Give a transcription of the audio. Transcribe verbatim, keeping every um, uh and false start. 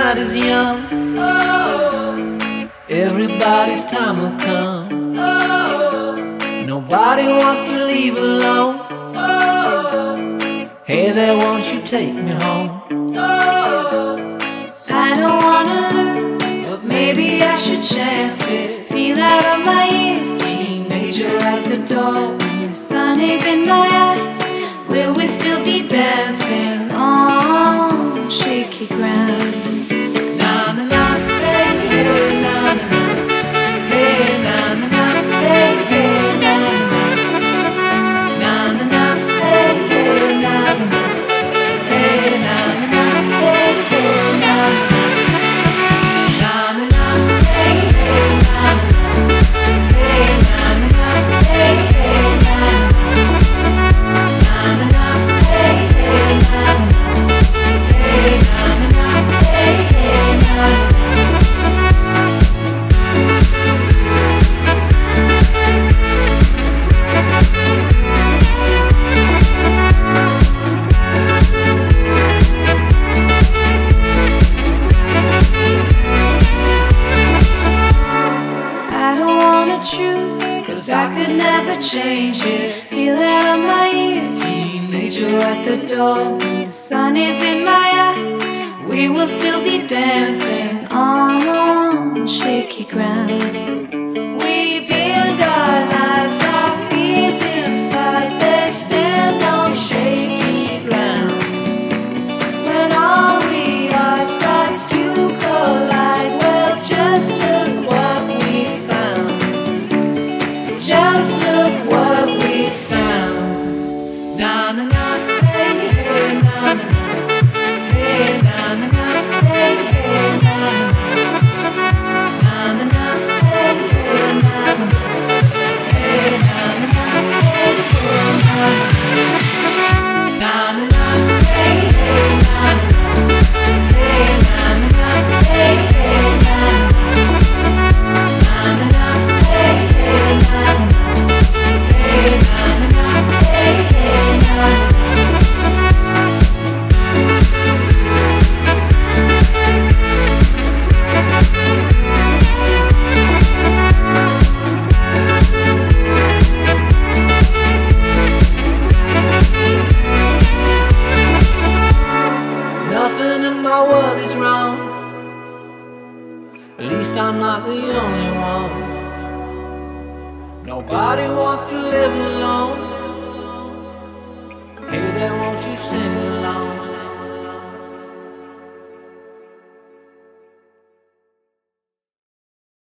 night is young. Oh, everybody's time will come. Oh, nobody wants to leave alone. Oh, hey there, won't you take me home? Oh, I don't wanna lose, but maybe I should chance it. Feel out of my ears, teenager at the door. the sun is in my eyes. Will we still be dancing on shaky ground? Na na na, hey hey, na na na, hey na na na, hey hey, na na na, na na na, hey hey, na na na, hey na na na, hey hey, na na na, na na na, hey hey, na na na, hey na na na, hey hey, na na na. Cause I could never change it. Feel out of my ears, Teenager at the door. the sun is in my eyes. We will still be dancing on shaky ground. We build our lives, our fears inside. They stand on shaky ground. When all we are starts to collide, well, just look what we found. Just look what we found. Na na na, hey hey, na na na, hey na na na, hey hey, na na na, na na na, hey hey, na na na, hey na na na, hey hey, na na na, hey hey, na na na, hey na na na, hey hey, na na na, na na na, hey hey, na na na. Nothing in my world is wrong. At least I'm not the only one. Nobody wants to live alone.